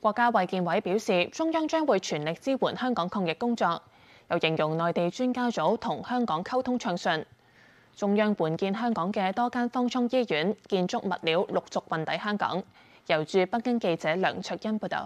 國家衛健委表示，中央將會全力支援香港抗疫工作，又形容內地專家組同香港溝通暢順。中央援建香港嘅多間方艙醫院建築物料陸續運抵香港。由駐北京記者梁卓欣報導。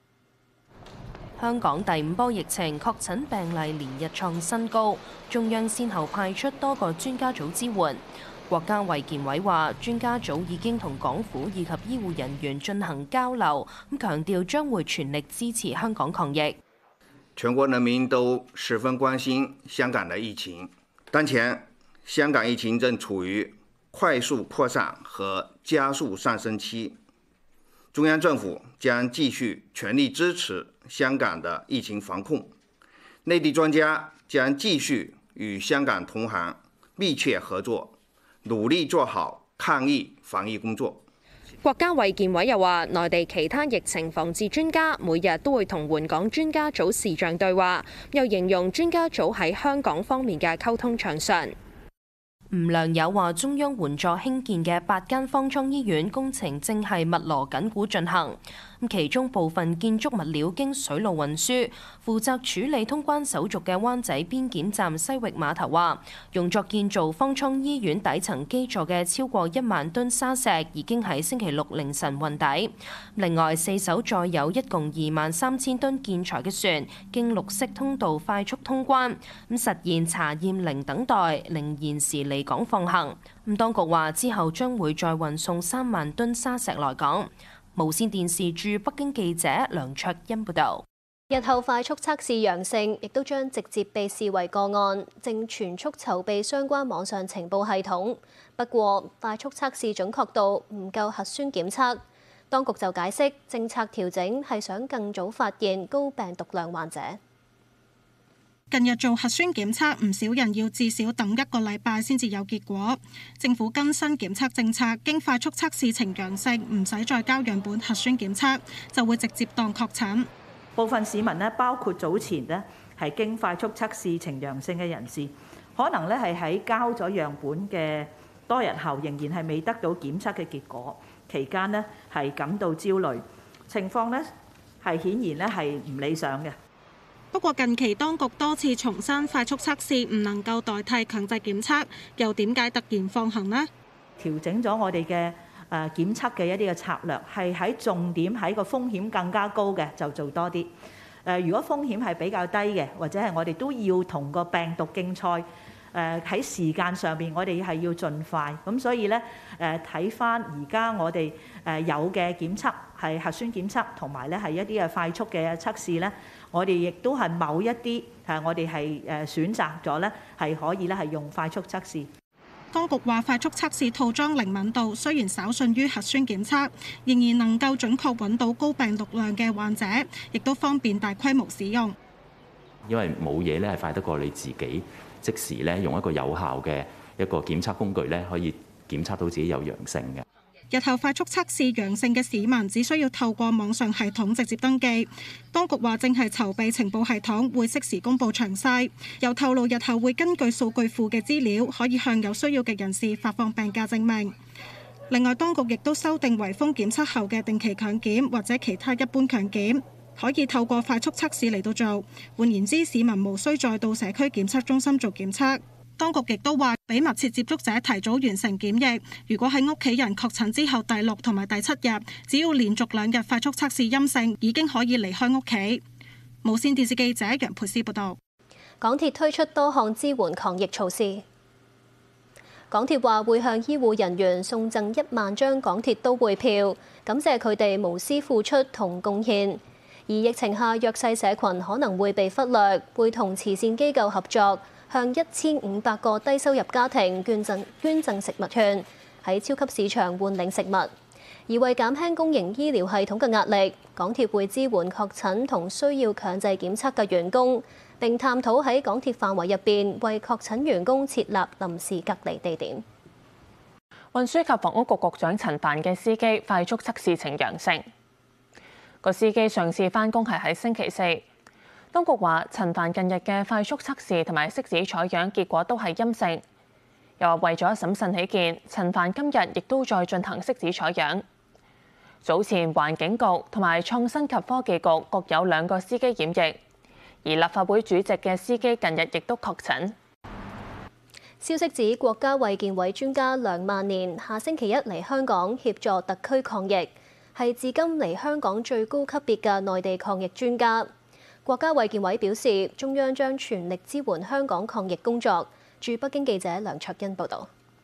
香港第5波疫情確診病例連日創新高，中央先後派出多個專家組支援。國家衛健委話，專家組已經同港府以及醫護人員進行交流，強調將會全力支持香港抗疫。 全國人民都十分關心香港的疫情，當前香港疫情正處於快速擴散和加速上升期，中央政府將繼續全力支持香港的疫情防控，內地專家將繼續與香港同行密切合作，努力做好抗疫防疫工作。 國家衛健委又話，內地其他疫情防治專家每日都會同援港專家組視像對話，又形容專家組喺香港方面嘅溝通暢順。吳良友話，中央援助興建嘅8間方艙醫院工程正係密鑼緊鼓進行。其中部分建築物料經水路運輸，負責處理通關手續嘅灣仔邊檢站西域碼頭話，用作建造方艙醫院底層基座嘅超過1萬噸沙石已經喺星期6凌晨運抵。另外4艘載有一共23000噸建材嘅船，經綠色通道快速通關，實現查驗零等待，令現時離港放行。當局話之後將會再運送3萬噸沙石來港。無線電視駐北京記者梁卓欣報導。 日後快速測試陽性，亦都將直接被視為個案，正全速籌備相關網上情報系統。不過，快速測試準確度唔夠核酸檢測，當局就解釋政策調整係想更早發現高病毒量患者。 近日做核酸檢測，唔少人要至少等1個禮拜先至有結果。政府更新檢測政策，經快速測試呈陽性，唔使再交樣本核酸檢測，就會直接當確診。 部分市民呢，包括早前呢係經快速測試呈陽性嘅人士，可能呢係喺交咗樣本嘅多日後，仍然係未得到檢測嘅結果，期間呢係感到焦慮，情況呢係顯然呢係唔理想嘅。 不過近期當局多次重申快速測試唔能夠代替強制檢測，又點解突然放行呢？ 調整咗我哋嘅檢測嘅一啲嘅策略，係喺重點喺個風險更加高嘅就做多啲。如果風險係比較低嘅，或者係我哋都要同個病毒競賽，喺時間上邊我哋係要盡快。咁所以咧睇翻而家我哋有嘅檢測係核酸檢測，同埋咧係一啲嘅快速嘅測試咧。我哋亦都係某一啲我哋係選擇咗咧，係可以咧係用快速測試。 當局話快速測試套裝靈敏度雖然稍遜於核酸檢測，仍然能夠準確揾到高病毒量嘅患者，亦都方便大規模使用。 因為冇嘢咧係快得過你自己即時咧用一個有效嘅一個檢測工具咧，可以檢測到自己有陽性嘅。 日後快速測試陽性嘅市民只需要透過網上系統直接登記。當局話正係籌備情報系統，會適時公佈詳細。又透露日後會根據數據庫嘅資料，可以向有需要嘅人士發放病假證明。另外，當局亦都修訂圍封檢測後嘅定期強檢或者其他一般強檢，可以透過快速測試嚟到做。換言之，市民無需再到社區檢測中心做檢測。當局亦都話，俾密切接觸者提早完成檢疫。如果喺屋企人確診之後第6同埋第7日，只要連續2日快速測試陰性，已經可以離開屋企。無線電視記者楊佩斯報道。 港鐵推出多項支援抗疫措施。港鐵話會向醫護人員送贈1萬張港鐵都會票，感謝佢哋無私付出同貢獻。而疫情下弱勢社群可能會被忽略，會同慈善機構合作，向1500個低收入家庭捐贈食物券，喺超級市場換領食物。而為減輕公營醫療系統嘅壓力，港鐵會支援確診同需要強制檢測嘅員工，並探討喺港鐵範圍入邊為確診員工設立臨時隔離地點。 運輸及房屋局局長陳帆嘅司機快速測試呈陽性，個司機上次返工係喺星期4。當局話，陳帆近日嘅快速測試同埋拭子採樣結果都係陰性，又話為咗審慎起見，陳帆今日亦都再進行拭子採樣。 早前環境局同埋創新及科技局各有2個司機染疫，而立法會主席嘅司機近日亦都確診。 消息指，國家衛健委專家梁萬年下星期一嚟香港協助特區抗疫，係至今嚟香港最高級別嘅內地抗疫專家。國家衛健委表示，中央將全力支援香港抗疫工作。駐北京記者梁卓欣報導。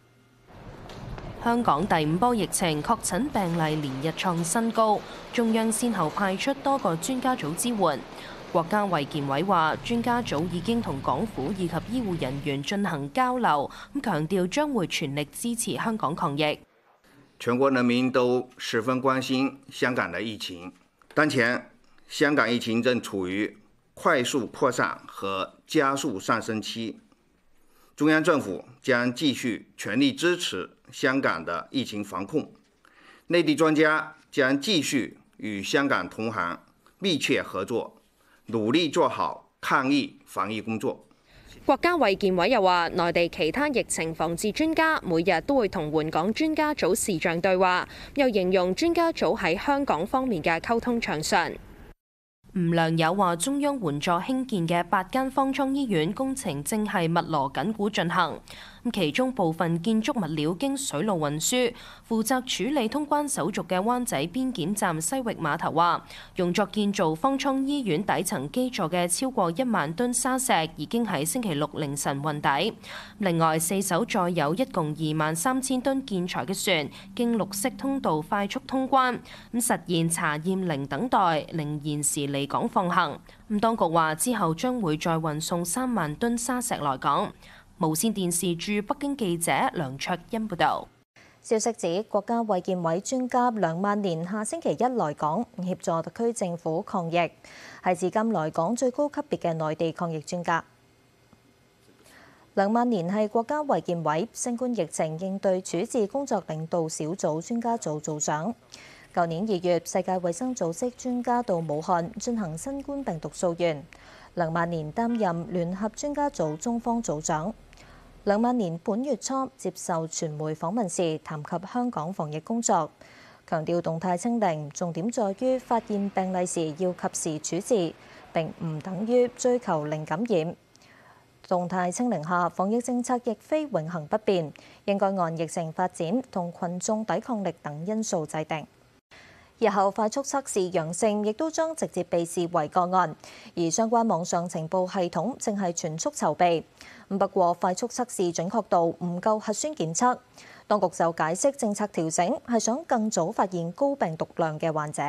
香港第5波疫情確診病例連日創新高，中央先後派出多個專家組支援。國家衛健委話，專家組已經同港府以及醫護人員進行交流，強調將會全力支持香港抗疫。 全國人民都十分關心香港的疫情，當前香港疫情正處於快速擴散和加速上升期，中央政府將繼續全力支持香港的疫情防控，內地專家將繼續與香港同行密切合作，努力做好抗疫防疫工作。 國家衛健委又話，內地其他疫情防治專家每日都會同援港專家組視像對話，又形容專家組喺香港方面嘅溝通暢順。吳良友話，中央援助興建嘅8間方艙醫院工程正係密鑼緊鼓進行，其中部分建築物料經水路運輸。負責處理通關手續嘅灣仔邊檢站西域碼頭話，用作建造方艙醫院底層基座嘅超過1萬噸沙石已經喺星期6凌晨運抵。另外4艘載有一共23000噸建材嘅船經綠色通道快速通關，實現查驗零等待、零延時離港放行。當局話之後將會再運送3萬噸沙石來港。無線電視駐北京記者梁卓欣報導。 消息指，國家衛健委專家梁萬年下星期一來港協助特區政府抗疫，係至今來港最高級別嘅內地抗疫專家。梁萬年係國家衛健委新冠疫情應對處置工作領導小組專家組組長。舊年2月，世界衛生組織專家到武漢進行新冠病毒溯源，梁萬年擔任聯合專家組中方組長。梁萬年本月初接受傳媒訪問時，談及香港防疫工作，強調動態清零重點在於發現病例時要及時處置，並唔等於追求零感染。動態清零下，防疫政策亦非永恆不變，應該按疫情發展同群眾抵抗力等因素制定。日後快速測試陽性亦都將直接被視為個案，而相關網上情報系統正係全速籌備。不過快速測試準確度唔夠核酸檢測，當局就解釋政策調整係想更早發現高病毒量嘅患者。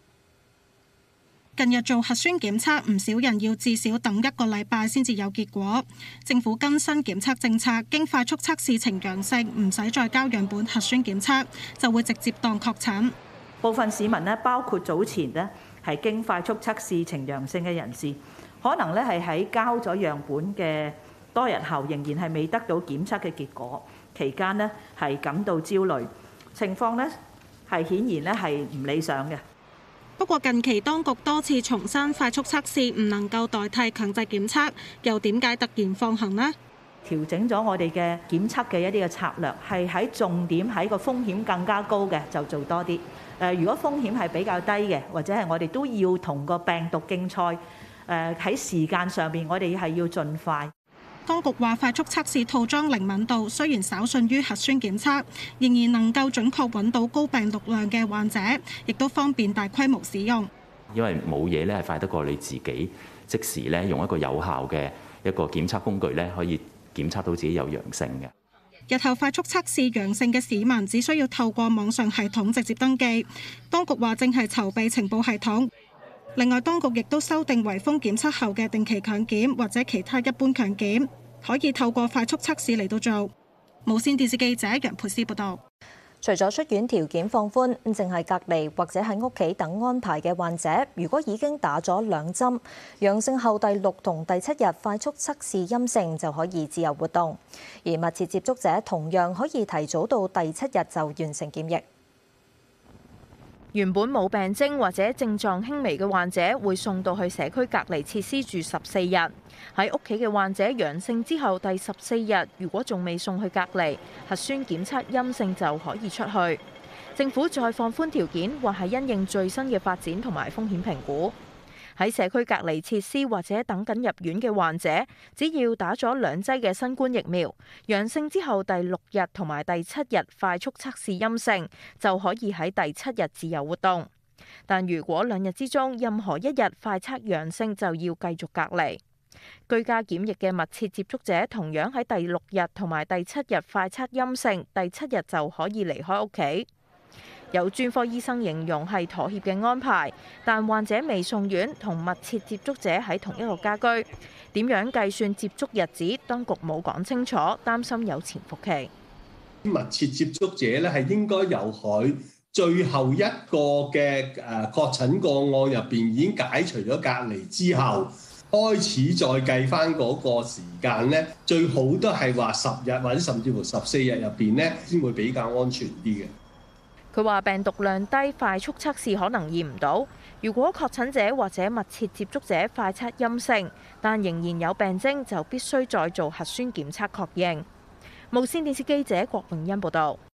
近日做核酸檢測，唔少人要至少等1個禮拜先至有結果。政府更新檢測政策，經快速測試呈陽性，唔使再交樣本核酸檢測，就會直接當確診。 部分市民咧，包括早前咧係經快速測試呈陽性嘅人士，可能咧係喺交咗樣本嘅多日後，仍然係未得到檢測嘅結果，期間呢係感到焦慮，情況呢係顯然咧係唔理想嘅。 不過近期當局多次重申快速測試唔能夠代替強制檢測，又點解突然放行呢？ 調整咗我哋嘅檢測嘅一啲嘅策略，係喺重點喺個風險更加高嘅就做多啲。如果風險係比較低嘅，或者係我哋都要同個病毒競賽，喺時間上邊我哋係要盡快。 當局話快速測試套裝靈敏度雖然稍遜於核酸檢測，仍然能夠準確揾到高病毒量嘅患者，亦都方便大規模使用。 因為冇嘢咧係快得過你自己即時咧用一個有效嘅一個檢測工具咧，可以檢測到自己有陽性嘅。 日後快速測試陽性嘅市民只需要透過網上系統直接登記。當局話正係籌備情報系統。另外，當局亦都修訂圍封檢測後嘅定期強檢或者其他一般強檢，可以透過快速測試嚟到做。無線電視記者楊培思報道。 除咗出院條件放寬，淨係隔離或者喺屋企等安排嘅患者，如果已經打咗2針，陽性後第6同第7日快速測試陰性就可以自由活動，而密切接觸者同樣可以提早到第7日就完成檢疫。 原本冇病徵或者症狀輕微嘅患者會送到去社區隔離設施住14日。喺屋企嘅患者陽性之後第14日，如果仲未送去隔離，核酸檢測陰性就可以出去。 政府再放寬條件，或係因應最新嘅發展同埋風險評估。喺社區隔離設施或者等緊入院嘅患者，只要打咗2劑嘅新冠疫苗，陽性之後第6日同埋第7日快速測試陰性，就可以喺第7日自由活動。但如果2日之中任何1日快測陽性，就要繼續隔離。居家檢疫嘅密切接觸者同樣喺第6日同埋第7日快測陰性，第7日就可以離開屋企。有專科醫生形容係妥協嘅安排，但患者未送院同密切接觸者喺同一個家居，點樣計算接觸日子，當局冇講清楚，擔心有潛伏期。 密切接觸者咧係應該由佢最後一個嘅確診個案入邊已經解除咗隔離之後，開始再計翻嗰個時間咧，最好都係話10日或者甚至乎14日入邊咧，先會比較安全啲嘅。 佢話病毒量低，快速測試可能驗唔到。如果確診者或者密切接觸者快測陰性，但仍然有病徵，就必須再做核酸檢測確認。無線電視記者郭永欣報道。